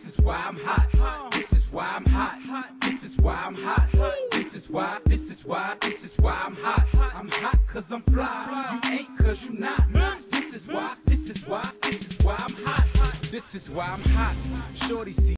This is why I'm hot. This is why I'm hot. This is why I'm hot. This is why I'm hot. I'm hot cause I'm fly. You ain't cause you not. This is why I'm hot. This is why I'm hot. Shorty see